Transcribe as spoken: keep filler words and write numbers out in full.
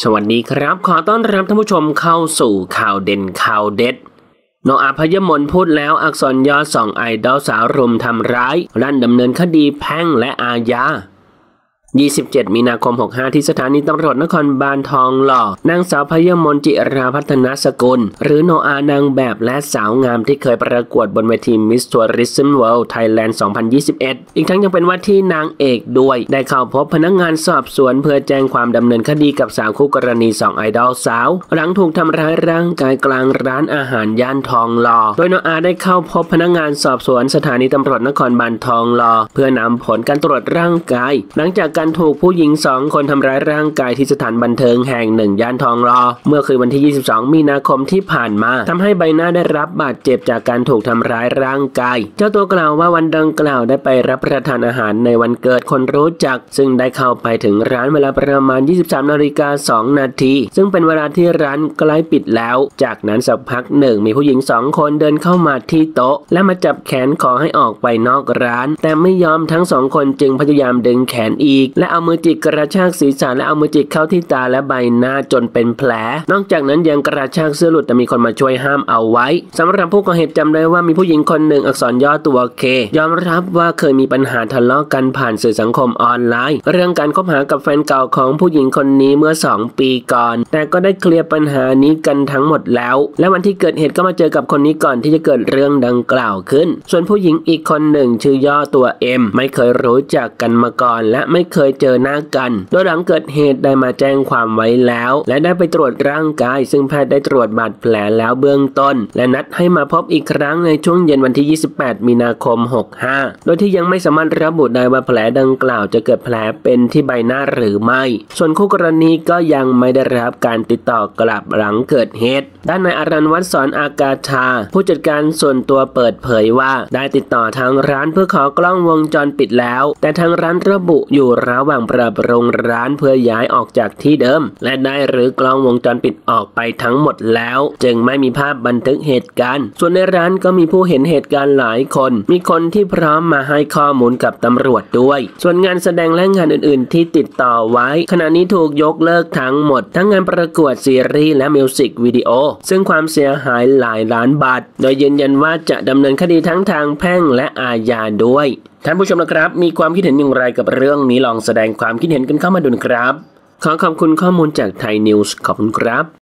สวัสดีครับขอต้อนรับท่านผู้ชมเข้าสู่ข่าวเด่นข่าวเด็ดโนอาห์ พยมลพูดแล้วอักษรย่อสองไอดอลสาวรุมทำร้ายลั่นดำเนินคดีแพ่งและอาญายี่สิบเจ็ดมีนาคมหกสิบห้าที่สถานีตำรวจนครบาลทองหล่อนางสาวพยมลจิราพัฒนสกุลหรือโนอาห์นางแบบและสาวงามที่เคยประกวดบนเวที Miss Tourism World Thailand สองพันยี่สิบเอ็ด อีกทั้งยังเป็นว่าที่นางเอกด้วยได้เข้าพบพนักงานสอบสวนเพื่อแจ้งความดำเนินคดีกับสาวคู่กรณีสองไอดอลสาวหลังถูกทำร้ายร่างกายกลางร้านอาหารย่านทองหล่อโดยโนอาห์ได้เข้าพบพนักงานสอบสวนสถานีตำรวจนครบาลทองหล่อเพื่อนำผลการตรวจร่างกายหลังจากการถูกผู้หญิงสองคนทำร้ายร่างกายที่สถานบันเทิงแห่งหนึ่งย่านทองหล่อเมื่อคืนวันที่ยี่สิบสองมีนาคมที่ผ่านมาทำให้ใบหน้าได้รับบาดเจ็บจากการถูกทำร้ายร่างกายเจ้าตัวกล่าวว่าวันดังกล่าวได้ไปรับประทานอาหารในวันเกิดคนรู้จักซึ่งได้เข้าไปถึงร้านเวลาประมาณ ยี่สิบสามนาฬิกาสองนาทีซึ่งเป็นเวลาที่ร้านใกล้ปิดแล้วจากนั้นสักพักหนึ่งมีผู้หญิงสองคนเดินเข้ามาที่โต๊ะและมาจับแขนขอให้ออกไปนอกร้านแต่ไม่ยอมทั้งสองคนจึงพยายามดึงแขนอีกและเอามือจิกกระชากศีรษะและเอามือจิกเข้าที่ตาและใบหน้าจนเป็นแผลนอกจากนั้นยังกระชากเสื้อหลุดแต่มีคนมาช่วยห้ามเอาไว้สำหรับผู้ก่อเหตุจำได้ว่ามีผู้หญิงคนหนึ่งอักษรย่อตัวเคยอมรับว่าเคยมีปัญหาทะเลาะกันผ่านสื่อสังคมออนไลน์เรื่องการคบหากับแฟนเก่าของผู้หญิงคนนี้เมื่อสองปีก่อนแต่ก็ได้เคลียร์ปัญหานี้กันทั้งหมดแล้วและวันที่เกิดเหตุก็มาเจอกับคนนี้ก่อนที่จะเกิดเรื่องดังกล่าวขึ้นส่วนผู้หญิงอีกคนหนึ่งชื่อย่อตัวเอ็มไม่เคยรู้จักกันมาก่อนและไม่เคยเจอหน้ากันโดยหลังเกิดเหตุได้มาแจ้งความไว้แล้วและได้ไปตรวจร่างกายซึ่งแพทย์ได้ตรวจบาดแผลแล้วเบื้องต้นและนัดให้มาพบอีกครั้งในช่วงเย็นวันที่ยี่สิบแปดมีนาคมหกสิบห้าโดยที่ยังไม่สามารถระบุได้ว่าแผลดังกล่าวจะเกิดแผลเป็นที่ใบหน้าหรือไม่ส่วนคู่กรณีก็ยังไม่ได้รับการติดต่อกลับหลังเกิดเหตุด้านนายอรัญวัฒน์สอนอากาธาผู้จัดการส่วนตัวเปิดเผยว่าได้ติดต่อทางร้านเพื่อขอกล้องวงจรปิดแล้วแต่ทางร้านระบุอยู่ระหว่างปรับปรุงร้านเพื่อย้ายออกจากที่เดิมและได้รื้อกล้องวงจรปิดออกไปทั้งหมดแล้วจึงไม่มีภาพบันทึกเหตุการณ์ส่วนในร้านก็มีผู้เห็นเหตุการณ์หลายคนมีคนที่พร้อมมาให้ข้อมูลกับตำรวจด้วยส่วนงานแสดงและงานอื่นๆที่ติดต่อไว้ขณะนี้ถูกยกเลิกทั้งหมดทั้งงานประกวดซีรีส์และมิวสิกวิดีโอซึ่งความเสียหายหลายล้านบาทโดยยืนยันว่าจะดำเนินคดีทั้งทางแพ่งและอาญาด้วยท่านผู้ชมนะครับมีความคิดเห็นอย่างไรกับเรื่องนี้ลองแสดงความคิดเห็นกันเข้ามาดูนะครับขอขอบคุณข้อมูลจากไทยนิวส์ขอบคุณครับ